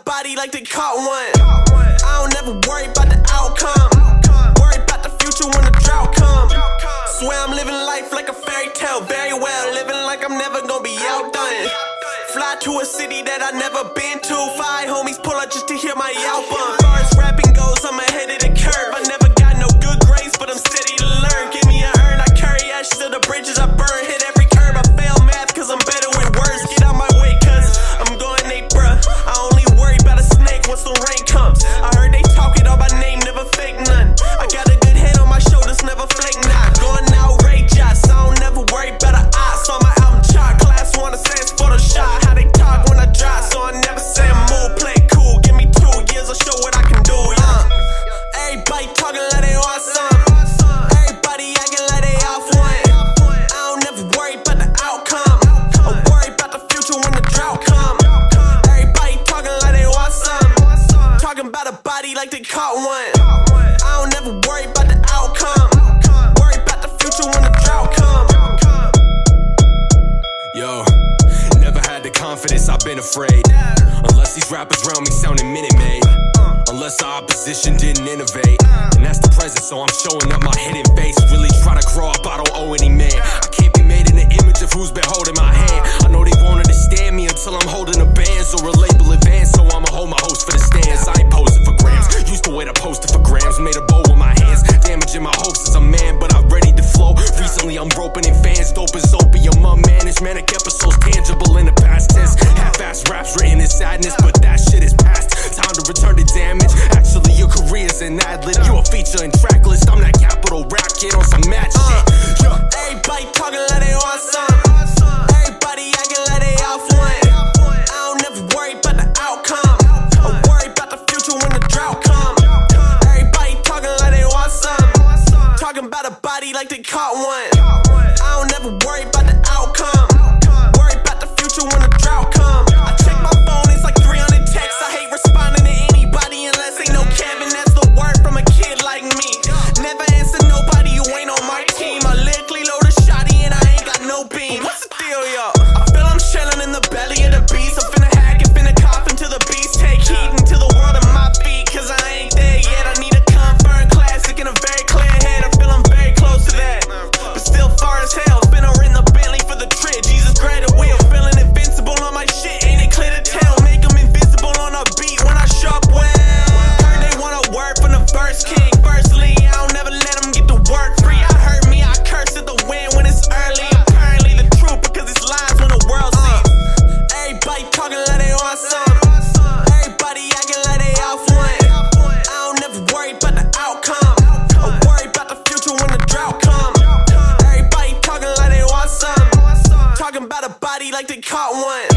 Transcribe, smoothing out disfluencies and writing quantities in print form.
body like they caught one. I don't ever worry about the outcome. Worry about the future when the drought comes. Swear I'm living life like a fairy tale, very well, living like I'm never gonna be outdone. Fly to a city that I never been to. 5 homies pull up just to hear my album. Far as rapping goes, I'm ahead of the curve. I never got no good grades, but I'm steady to learn. Give me an urn, I carry ashes to the bridges I burn. Hit every curb, I fail math cause I'm better with words. Get out my way cause I'm going Nate, bruh. I only worry about a snake once the rain comes. I heard they talking all my name, never fake none. I got a good head on my shoulders, never flake nah. Going outrageous, I don't never worry about a eye. Saw my album chart, class 1 to say it's Photoshop. How they talk when I drop, so I never say I'm move. Play cool, give me 2 years, I'll show what I can do, Everybody talking like they want some. Everybody acting like they off one. I don't never worry about the outcome. I worry about the future when the drought comes. Everybody talking like they want some. Talking about a body like they caught one. I don't never worry about the outcome. Worry about the future when the drought comes. Yo, never had the confidence, I've been afraid. Unless these rappers around me sounding Minute Maid. Unless the opposition didn't innovate. And that's the present, so I'm showing up my hidden face. Really try to grow up, I don't owe any man. I can't be made in the image of who's been holding my hand. I know they won't understand me until I'm holding a bands or a label advance. So I'ma hold my host for the stands. I ain't posing for grams. Used to wait a poster for grams. Made a bowl with my hands. Damaging my hopes as a man, but I'm ready to flow. Recently I'm roping in fans. Dope as opium, unmanaged. Manic episodes tangible in the past tense. Half-ass raps written in sadness, but that shit is past. Time to return to damage. Actually, your career's an ad-lib. You a feature in track list. I'm that capital rap kid on some mad shit. Everybody talking like they want some. Everybody acting like they off one. I don't never worry about the outcome. I worry about the future when the drought comes. Everybody talking like they want some. Talking about a body like they caught one. I don't never worry about the outcome. Worry about the future when the drought comes. I check my phone, it's like 300 texts. I hate responding to anybody unless ain't no Kevin. That's the word from a kid like me. Never answer nobody who ain't on my team. I lyrically load a shotty and I ain't got no beam. What's the deal, yo? I feel I'm chilling in the belly of the beast. I'm finna hack and finna cough until the beast take heat into the world of my feet. Cause I ain't there yet. I need a confirmed classic and a very clear head. I feel I'm very close to that, but still far as hell. Finna rent the Bentley for the trip. Jesus granted wheel. Feeling invincible on my shit. Ain't it clear to tell? Make them invisible on a beat when I show up well. Heard they want a word from the verse king. Firstly, I don't never let them get the word free. I heard me, I curse at the wind when it's early. Apparently the truth because it's lies when the world sees. Everybody talking like they want some. Everybody acting like they off one. I don't never worry about the outcome. I worry about the future when the drought comes. Everybody talking like they want some. Talking about a body like they caught one.